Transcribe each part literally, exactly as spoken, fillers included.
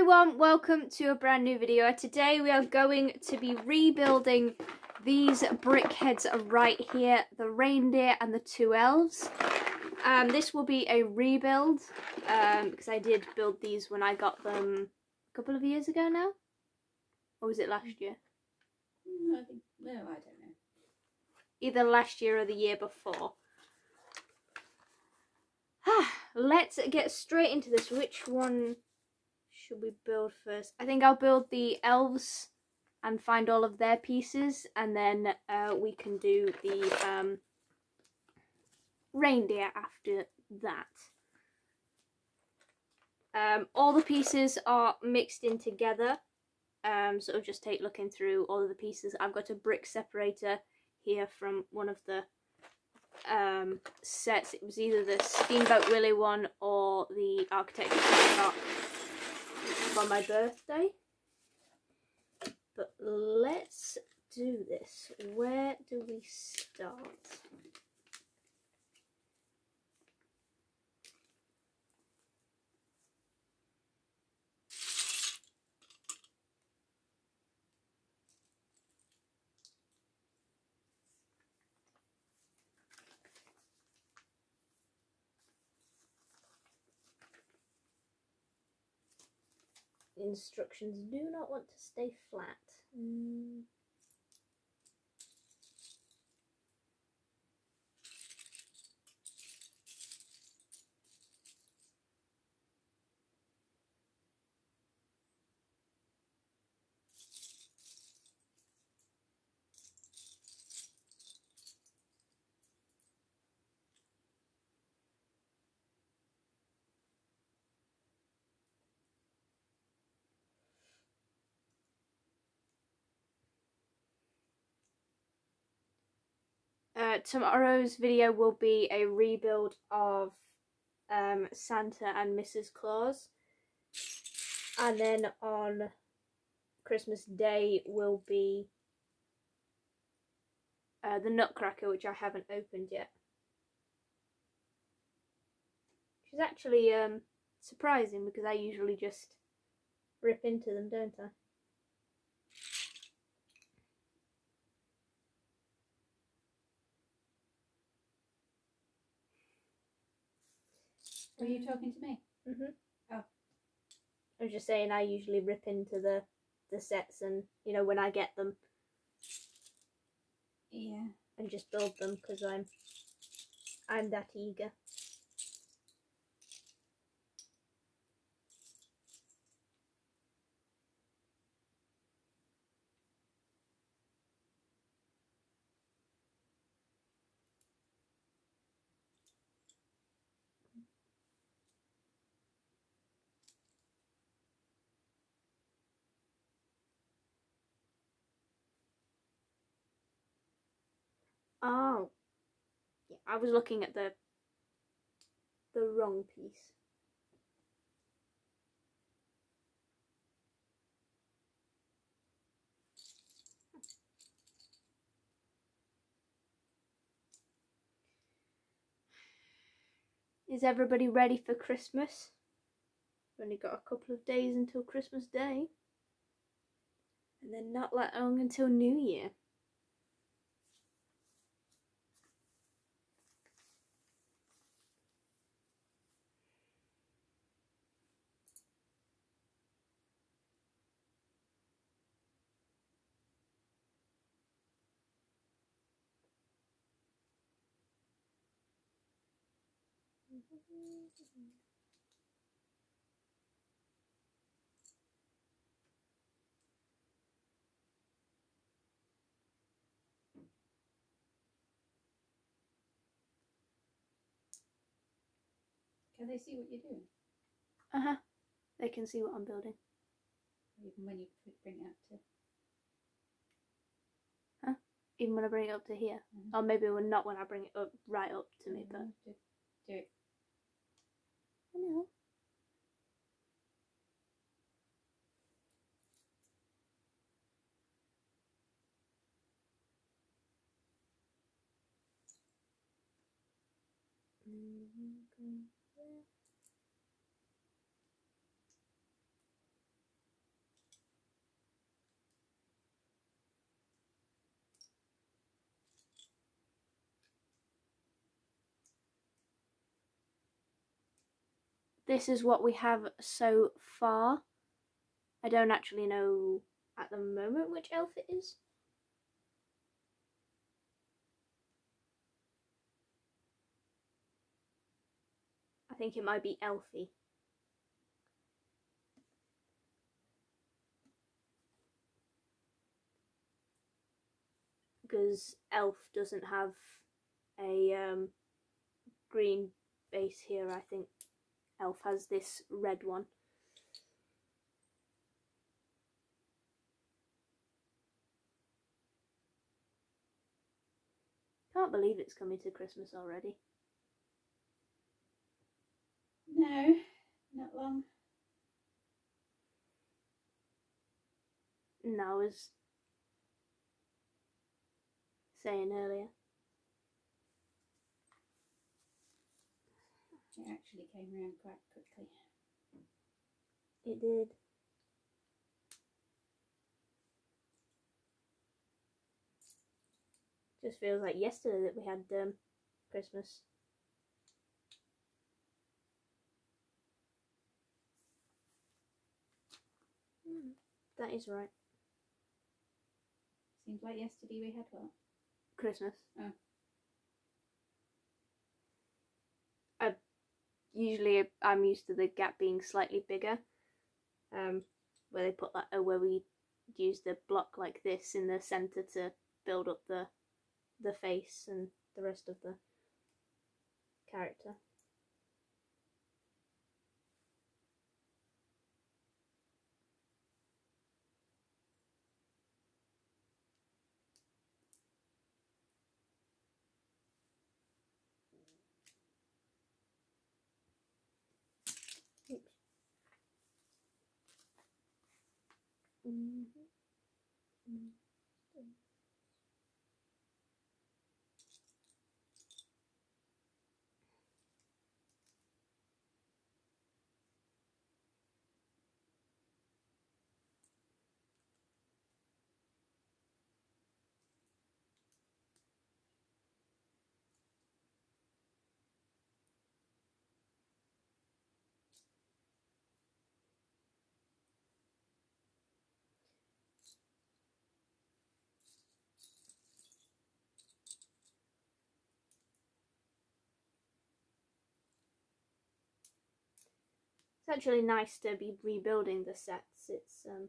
everyone, welcome to a brand new video. Today we are going to be rebuilding these brickheads right here, the reindeer and the two elves. Um, this will be a rebuild um, because I did build these when I got them a couple of years ago now. Or was it last year? No, I think, no, I don't know. Either last year or the year before. Let's get straight into this. Which one should we build first? I think I'll build the elves and find all of their pieces, and then uh, we can do the um, reindeer after that. Um, all the pieces are mixed in together, um, so it'll just take looking through all of the pieces. I've got a brick separator here from one of the um, sets. It was either the Steamboat Willie one or the architecture I got for my birthday. But let's do this. Where do we start? Instructions do not want to stay flat. Mm. Uh, tomorrow's video will be a rebuild of um, Santa and Missus Claus, and then on Christmas Day will be uh, the Nutcracker, which I haven't opened yet. Which is actually um, surprising because I usually just rip into them, don't I? Were you talking to me? Mhm. Oh. I was just saying I usually rip into the the sets, and you know, when I get them, Yeah. and just build them because I'm I'm that eager. Oh, yeah, I was looking at the the wrong piece. Is everybody ready for Christmas? We've only got a couple of days until Christmas Day, and then not that long until New Year. Can they see what you're doing? Uh-huh. They can see what I'm building. Even when you bring it up to... Huh? Even when I bring it up to here. Mm-hmm. Or maybe when not when I bring it up right up to me, but... Do, do it. I know. Mm-hmm. this is what we have so far. I don't actually know at the moment which elf it is. I think it might be Elfie. Because elf doesn't have a um, green base here. I think elf has this red one. Can't believe it's coming to Christmas already. No, not long. No, I was saying earlier. It actually came around quite quickly. It did. Just feels like yesterday that we had um, Christmas. Mm, that is right. Seems like yesterday we had what? Christmas. Oh. I usually I'm used to the gap being slightly bigger. Um, where they put that, oh, where we use the block like this in the center to build up the the face and the rest of the character. Oops. Mm-hmm. Mm-hmm. It's actually nice to be rebuilding the sets. It's um,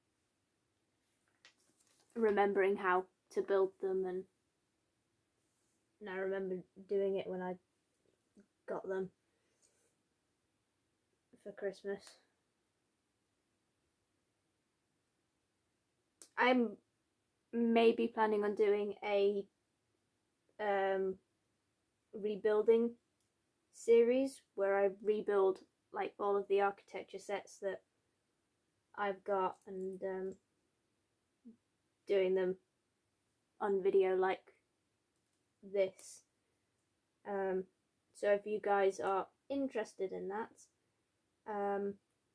remembering how to build them, and, and I remember doing it when I got them for Christmas. I'm maybe planning on doing a um, rebuilding series where I rebuild like all of the architecture sets that I've got, and um, doing them on video like this. Um, so if you guys are interested in that, um,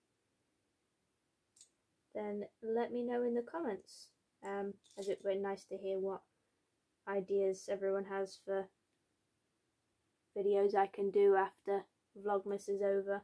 then let me know in the comments, um, as it would be nice to hear what ideas everyone has for videos I can do after Vlogmas is over.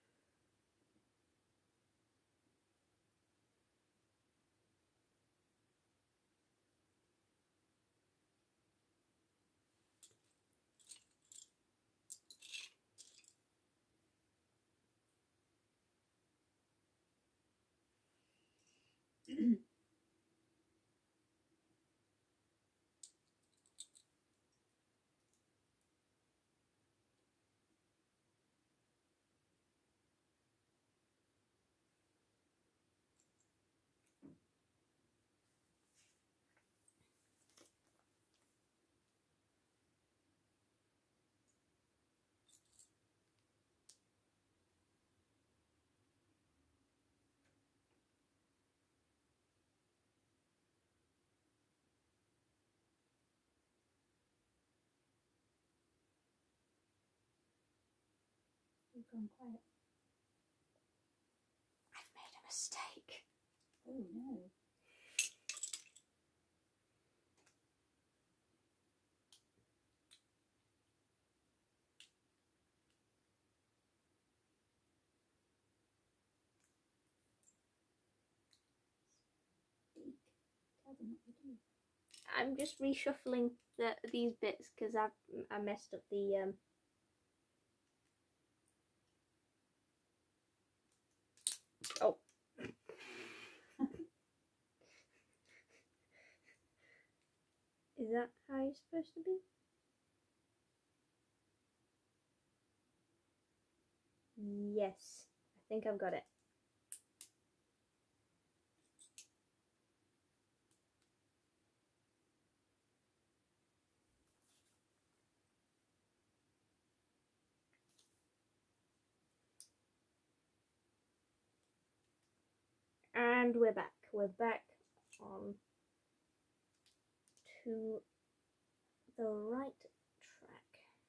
You've gone quiet. I've made a mistake. Oh no. them what you do. I'm just reshuffling the these bits because I've I messed up the um. Oh. Is that how you're supposed to be? Yes, I think I've got it. And we're back. We're back on to the right track.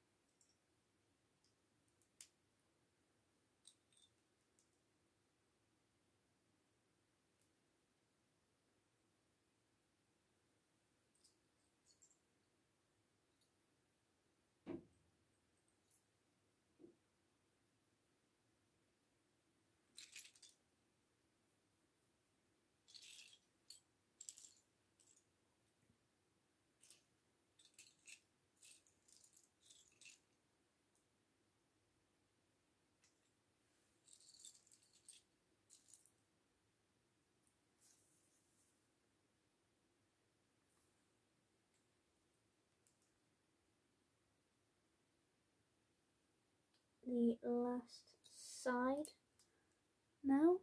The last side now.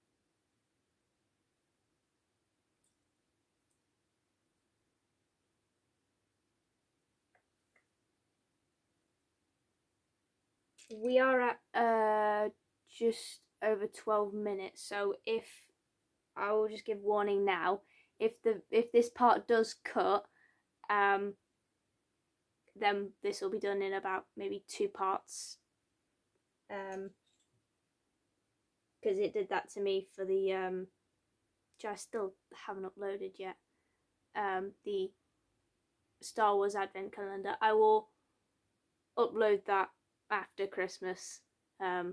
We are at uh, just over twelve minutes, so if I will just give warning now, if the if this part does cut, um, then this will be done in about maybe two parts. Um, because it did that to me for the um, which I still haven't uploaded yet. Um, the Star Wars Advent Calendar. I will upload that after Christmas. Um,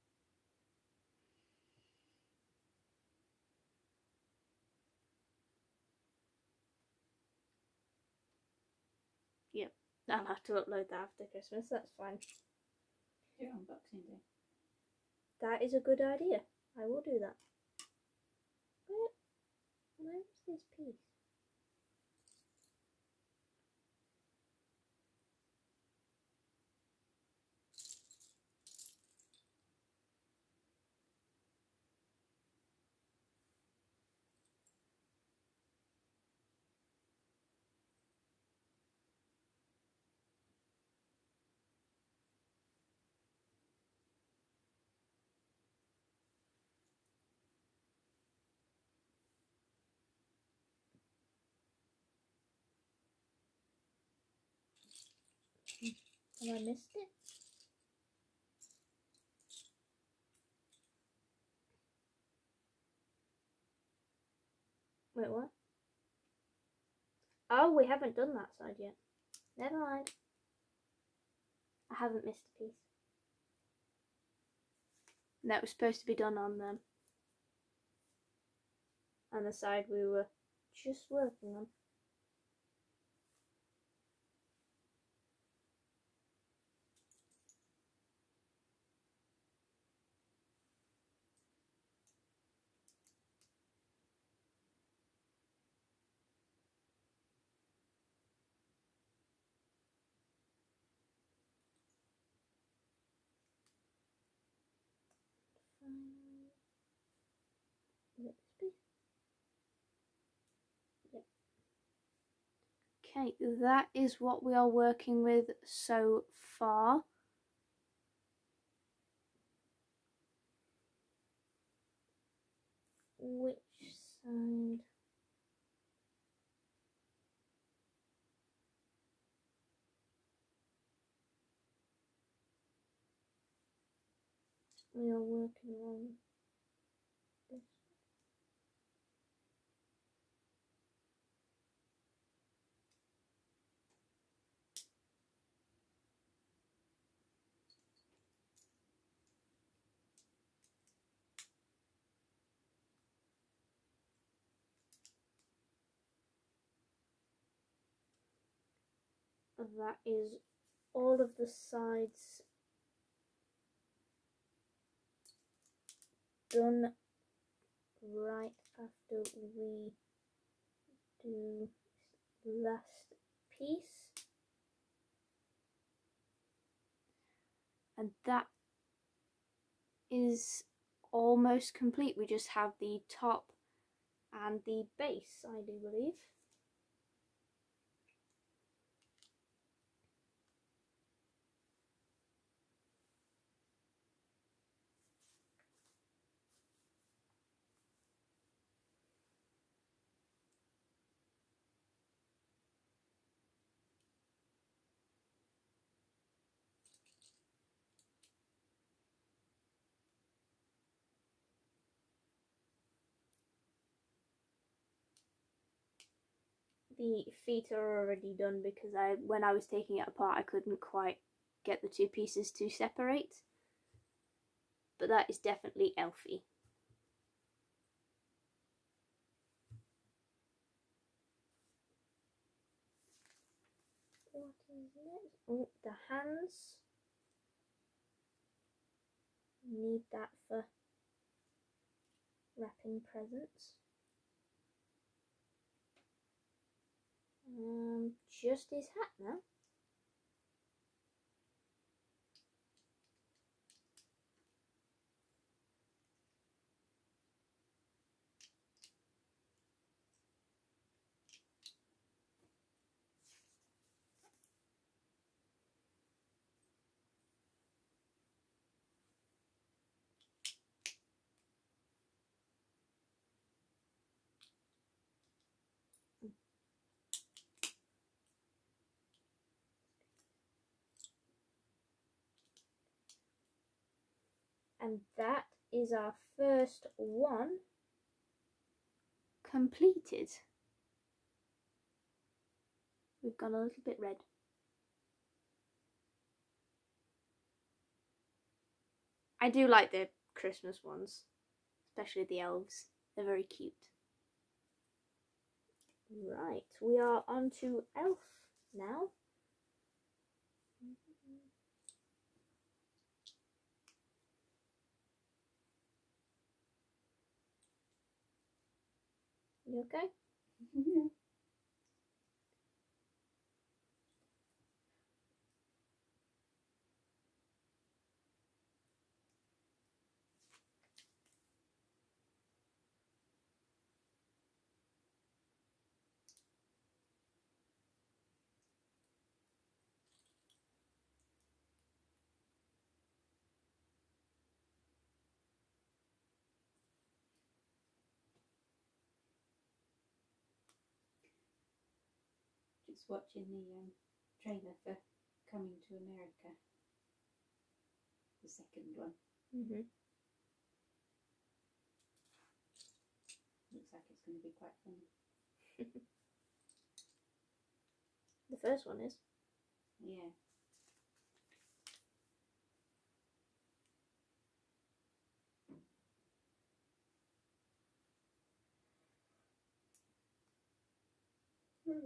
yeah, I'll have to upload that after Christmas. That's fine. Do unboxing day. That is a good idea. I will do that. Where, where is this piece? Have I missed it? Wait, what? Oh, we haven't done that side yet. Never mind. I haven't missed a piece. That was supposed to be done on them. On the side we were just working on. Is it this piece? Yep. Okay, that is what we are working with so far. Which side? We are working on this. that is all of the sides done right after we do last piece. And that is almost complete. We just have the top and the base, I do believe. The feet are already done because I, when I was taking it apart, I couldn't quite get the two pieces to separate. But that is definitely Elfie. What is next? Oh, the hands. Need that for wrapping presents. Um, just his hat now. And that is our first one completed. We've gone a little bit red. I do like the Christmas ones, especially the elves. They're very cute. Right, we are on to Elf now. You okay? Yeah. Just watching the um, trailer for Coming to America, the second one. Mm-hmm. Looks like it's going to be quite funny. The first one is. Yeah. Hmm.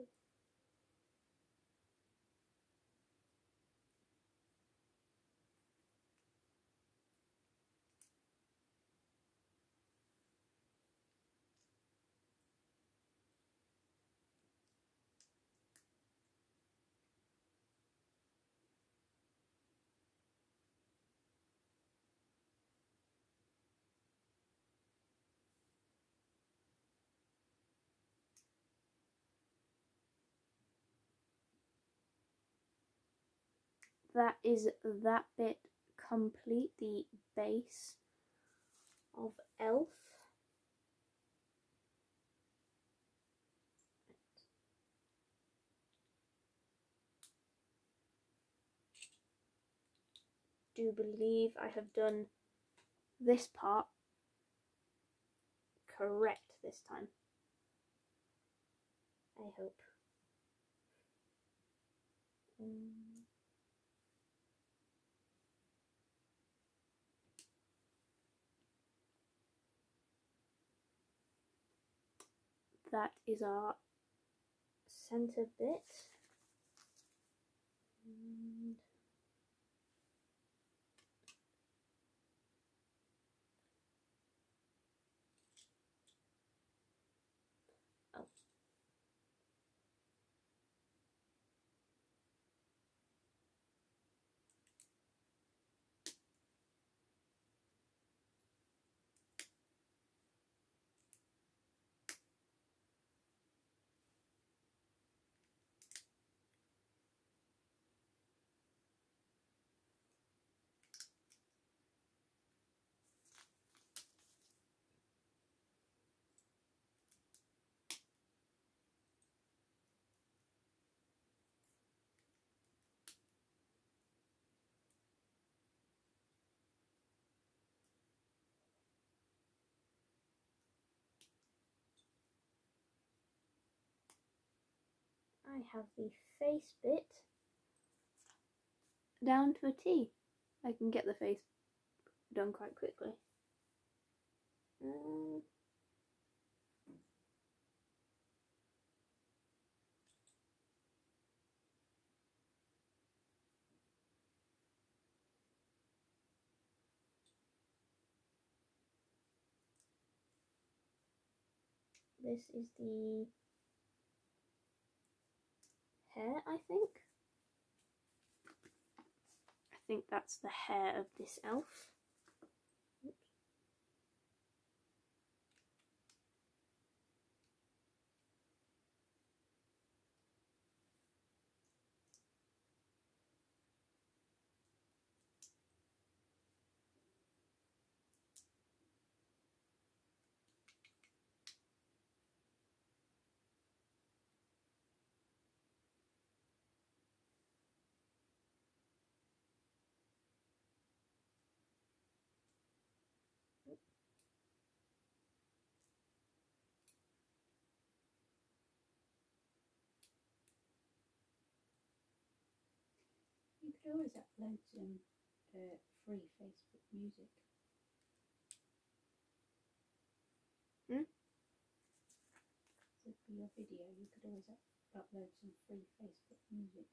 That is that bit complete, the base of Elf. Do believe I have done this part correct this time. I hope. Um, that is our center bit. And oh. I have the face bit down to a T. I can get the face done quite quickly. Um, this is the hair, I think. I think that's the hair of this elf. Oops. You could always upload some uh, free Facebook music. Hmm? So for your video, you could always up upload some free Facebook music.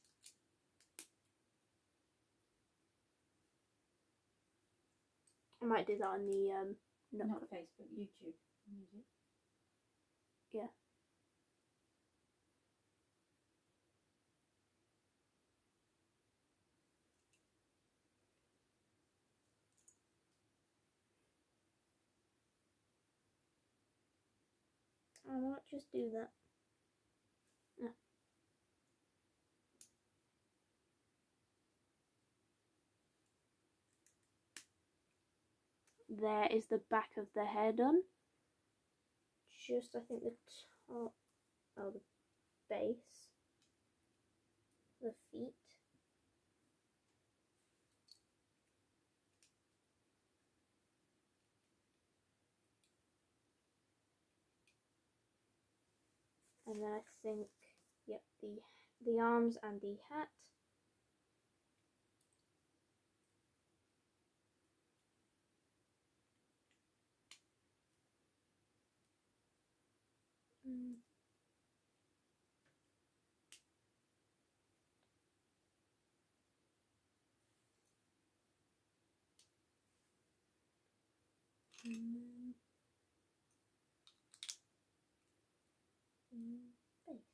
I might do that on the um Not, Not Facebook, YouTube music. Yeah. I might just do that. Yeah. There is the back of the hair done. Just, I think, the top, oh, the base, the feet. And then I think, yep, the the arms and the hat. Mm. And then the base.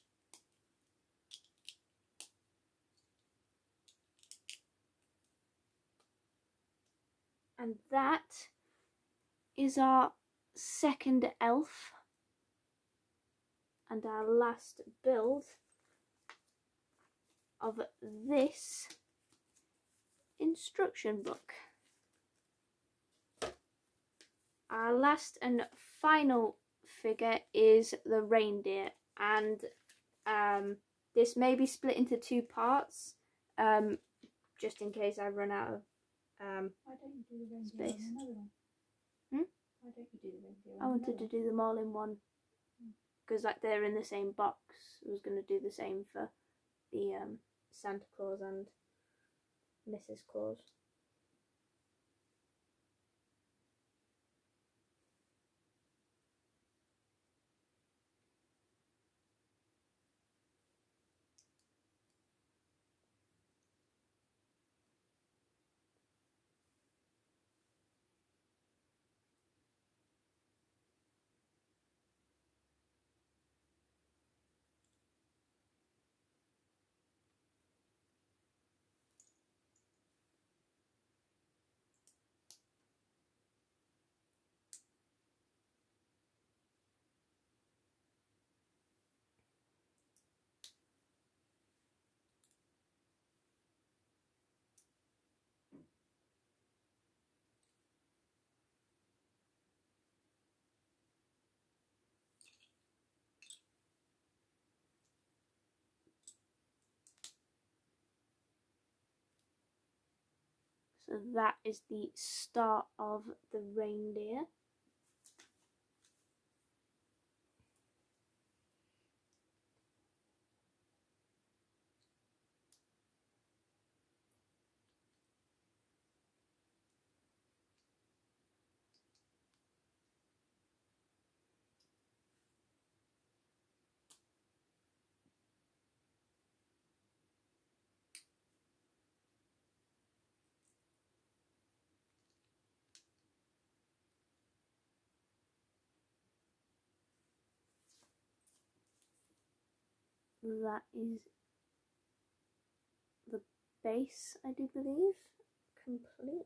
And that is our second elf and our last build of this instruction book. Our last and final figure is the reindeer, and um, this may be split into two parts, um, just in case I run out of um, Why don't you do the reindeer space. on another one? Hmm? Why don't you do the reindeer on I wanted another to do them all in one, because like they're in the same box. I was going to do the same for the um, Santa Claus and Missus Claus. So that is the start of the reindeer. That is the base, I do believe, complete.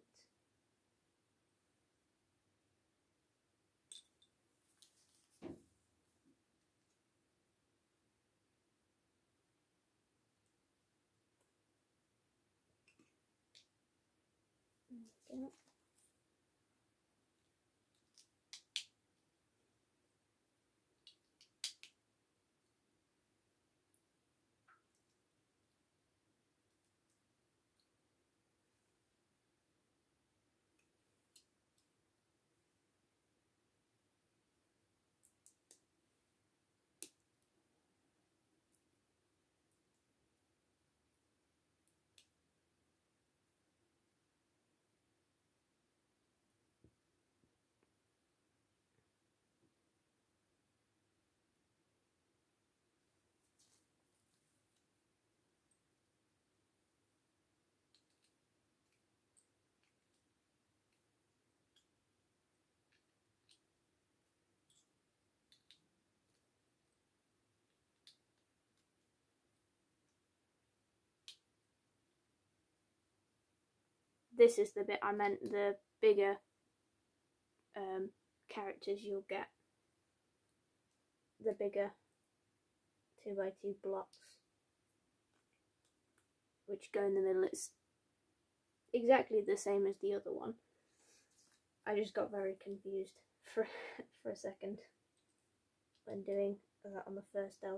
There we go. This is the bit I meant, the bigger um, characters you'll get. The bigger two by two blocks which go in the middle. It's exactly the same as the other one. I just got very confused for for a second when doing that on the first elf.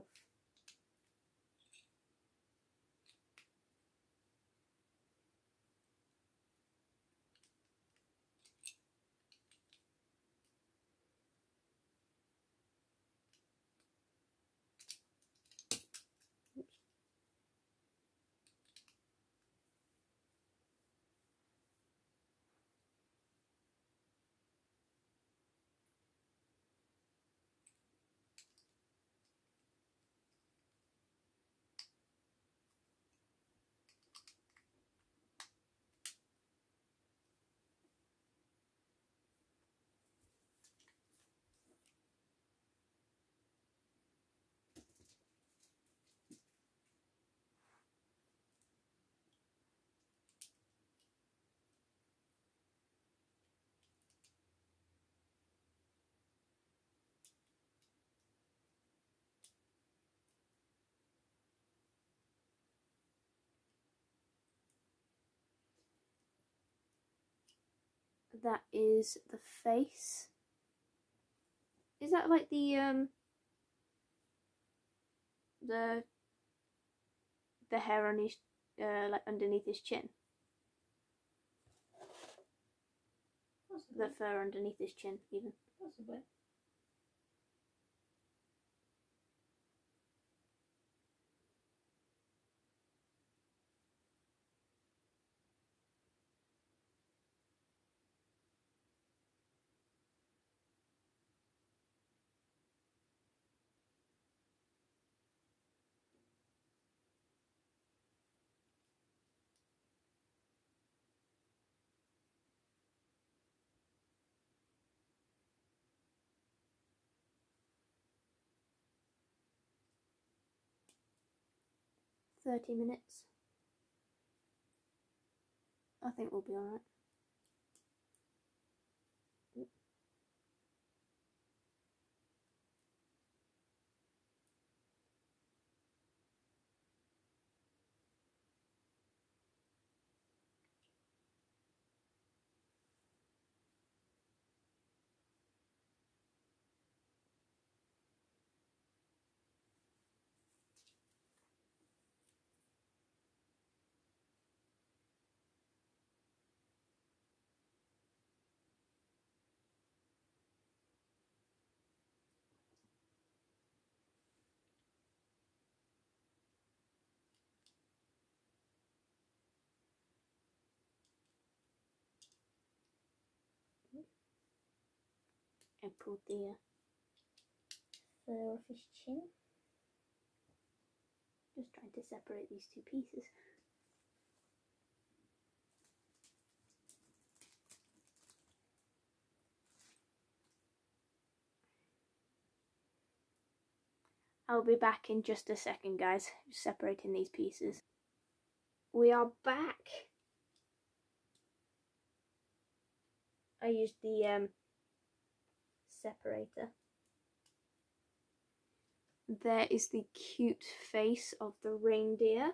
That is the face. Is that like the um the the hair on his uh like underneath his chin? Possibly. The fur underneath his chin, even. Possibly. Thirty minutes. I think we'll be alright. I pulled the uh, fur off his chin. Just trying to separate these two pieces. I'll be back in just a second, guys. Just separating these pieces. We are back. I used the um, separator. There is the cute face of the reindeer.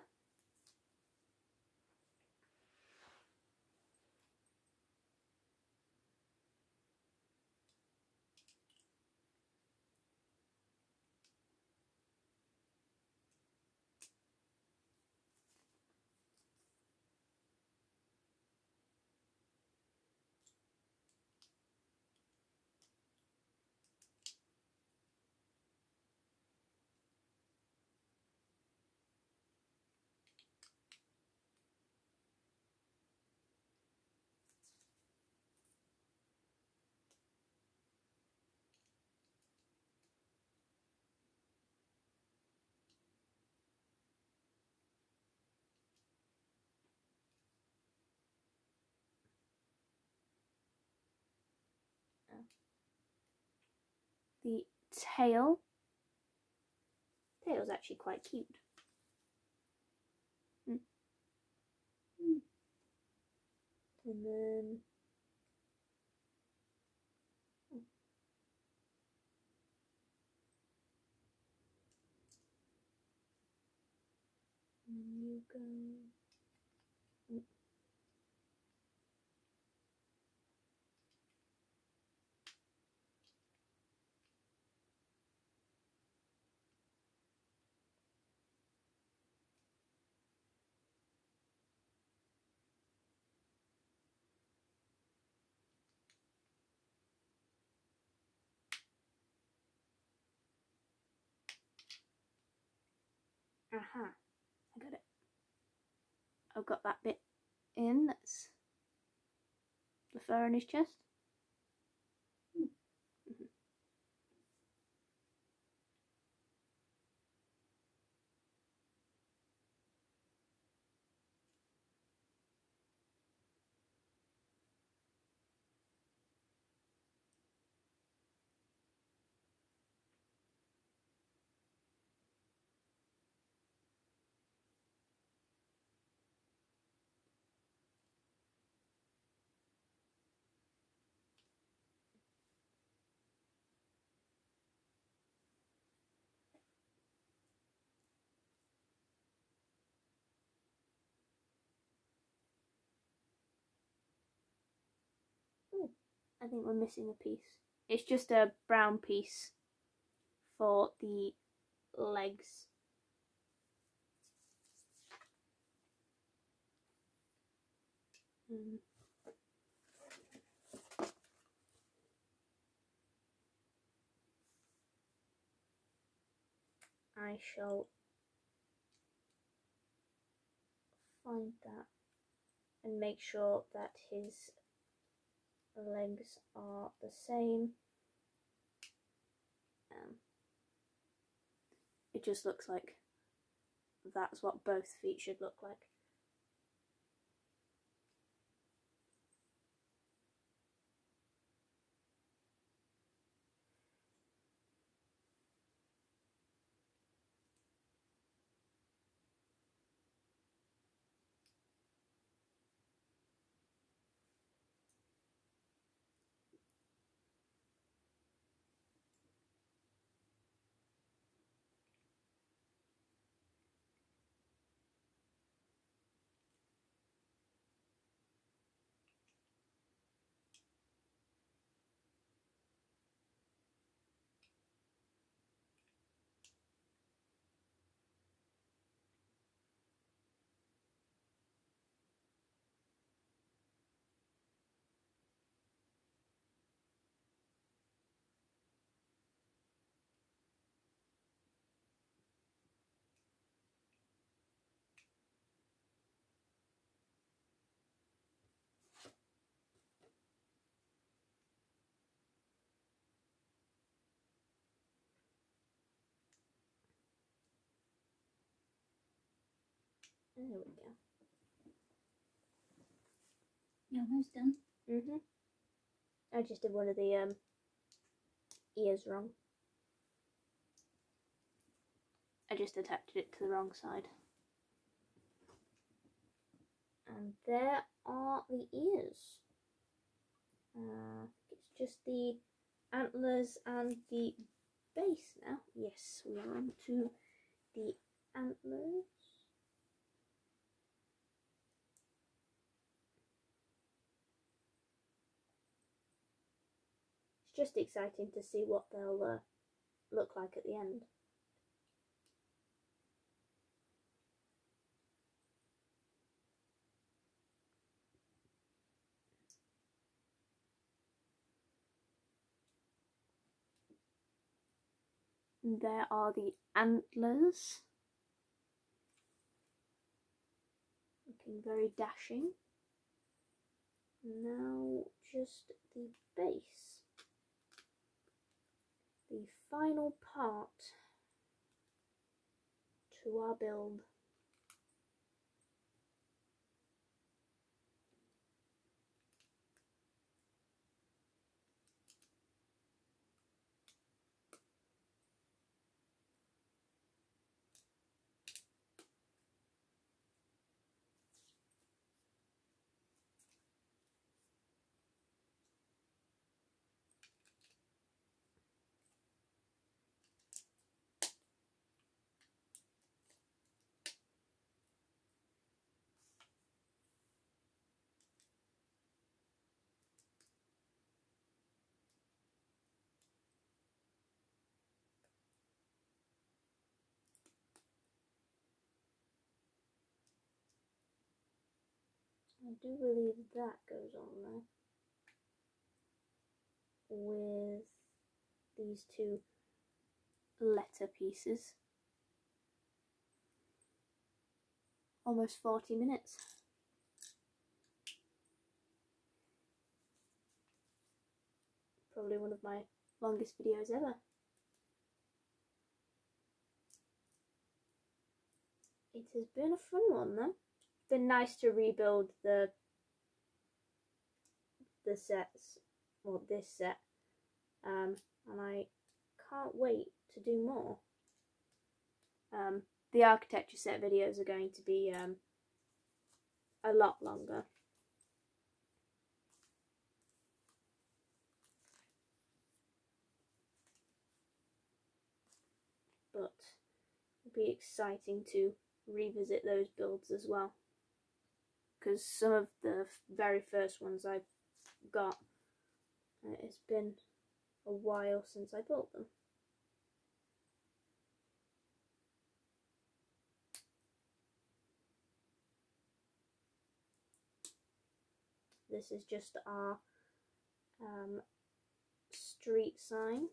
The tail. Tail's actually quite cute. Mm. Mm. And then oh. And you go. Mm. Aha, I got it. I've got that bit in. That's the fur on his chest. Mm. Mm-hmm. Ooh, I think we're missing a piece. It's just a brown piece for the legs. Um, I shall find that and make sure that his legs are the same. Um, it just looks like that's what both feet should look like. There we go. You're almost done. Mhm. I just did one of the um ears wrong. I just attached it to the wrong side. And there are the ears. Uh, it's just the antlers and the base now. Yes, we are on to the antlers. It's just exciting to see what they'll uh, look like at the end. There are the antlers. Looking very dashing. Now just the base. The final part to our build. I do believe that goes on there with these two letter pieces. Almost forty minutes. Probably one of my longest videos ever. It has been a fun one though. It's been nice to rebuild the the sets, or this set, um, and I can't wait to do more. Um, the architecture set videos are going to be um, a lot longer. But it'll be exciting to revisit those builds as well, because some of the very first ones I've got, uh, it's been a while since I built them. This is just our um, street sign.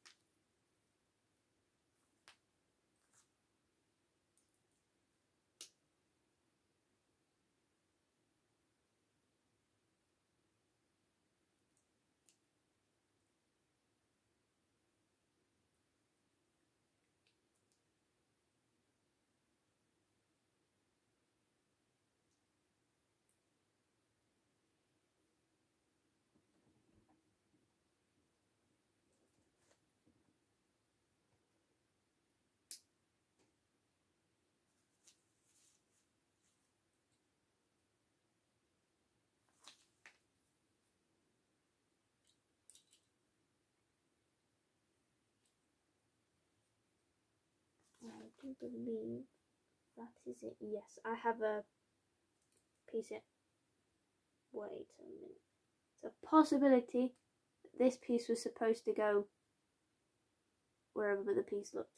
I do believe that is it. Yes, I have a piece it. Wait a minute. It's a possibility that this piece was supposed to go wherever the piece looked.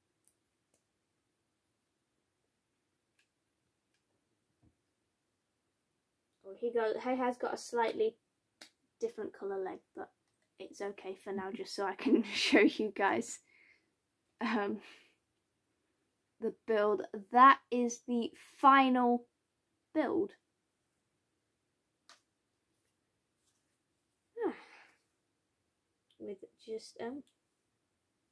Oh, he goes. He has got a slightly different colour leg, but it's okay for now, just so I can show you guys um, the build. That is the final build. With just um,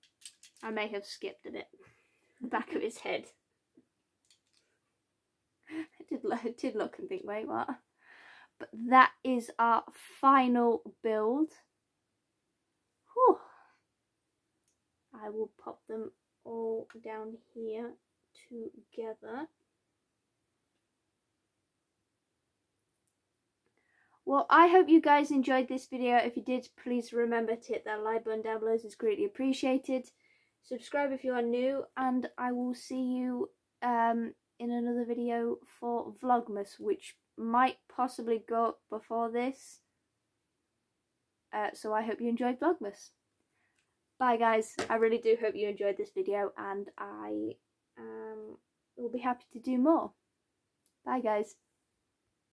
I may have skipped a bit. The back of his head. I did, I did look and think, wait, what? But that is our final build. Whew. I will pop them all down here together. Well, I hope you guys enjoyed this video. If you did, please remember to hit that like button down below. It's greatly appreciated. Subscribe if you are new, and I will see you um, in another video for Vlogmas, which might possibly go up before this. Uh, so I hope you enjoyed Vlogmas. Bye guys, I really do hope you enjoyed this video, and I um, will be happy to do more. Bye guys.